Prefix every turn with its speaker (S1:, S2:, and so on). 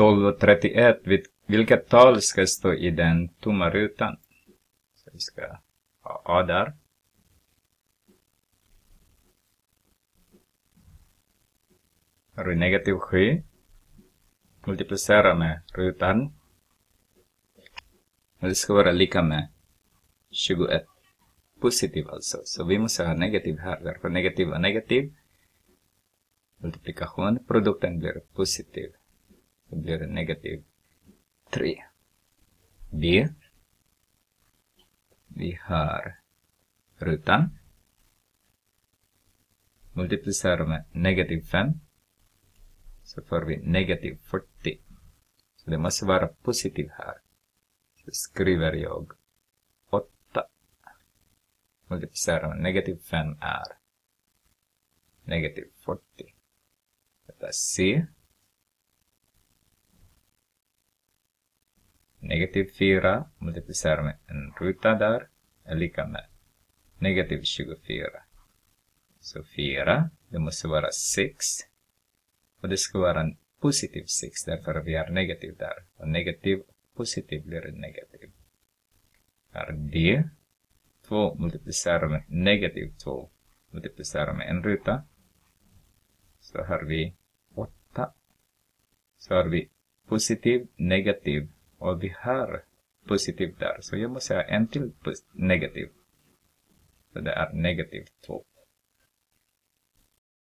S1: 12:31. Vilket tal ska stå i den tomma rutan? Så vi ska ha A där. Har vi negativ 7. Multiplicera med rutan. Och det ska vara lika med 21. Positiv alltså. Så vi måste ha negativ här. Därför negativ och negativ. Multiplikation. Produkten blir positiv. Så blir det negativ 3. B. Vi har rutan. Multiplicera med negativ 5. Så får vi negativ 40. Så det måste vara positiv här. Så skriver jag 8. Multiplicera med negativ 5 är negativ 40. Detta är C. Negativ 4 multiplicera med en ruta där är lika med negativ 24. Så 4, det måste vara 6. Och det ska vara en positiv 6 därför vi har negativ där. Och negativ och positiv blir det negativ. Här D. 2 multiplicera med negativ 2. Multiplicera med en ruta. Så har vi 8. Så har vi positiv, negativ. Och vi har positiv där. Så jag måste ha en till negativ. Så det är negativ 2.